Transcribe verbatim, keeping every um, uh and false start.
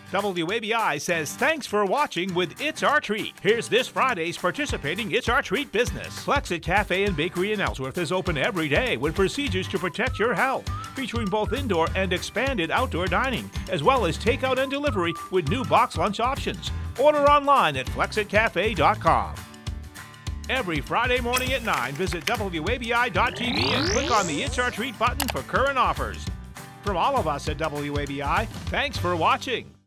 W A B I says thanks for watching with It's Our Treat. Here's this Friday's participating It's Our Treat business. Flexit Cafe and Bakery in Ellsworth is open every day with procedures to protect your health, featuring both indoor and expanded outdoor dining, as well as takeout and delivery with new box lunch options. Order online at flexit cafe dot com. Every Friday morning at nine, visit W A B I dot T V and click on the It's Our Treat button for current offers. From all of us at W A B I, thanks for watching.